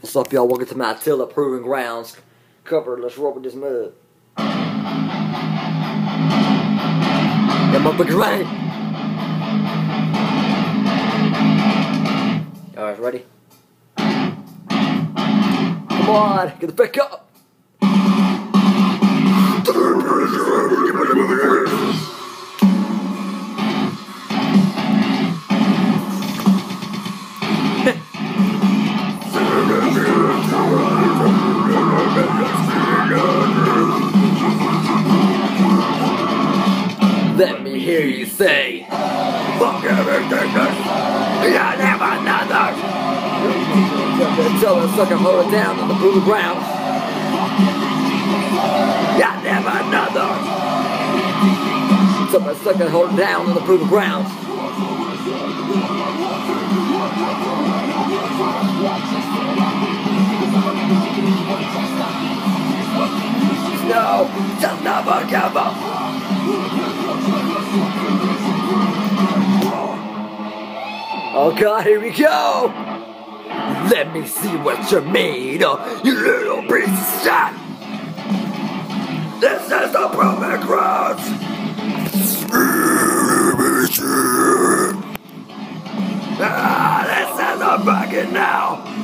What's up, y'all? Welcome to my Attila Proving Grounds cover. Let's roll with this mud. Yeah, motherfuckers ready? Alright, ready? Come on, get the back up! Let me hear you say, fuck everything, I never another. Tell us sucker, hold it down on the brutal ground. I never another. Tell us sucker, hold it down on the brutal ground. No, just never give up. Oh God, here we go! Let me see what you're made of, you little piece of shit! This is the Proving Grounds! This is the bucket now!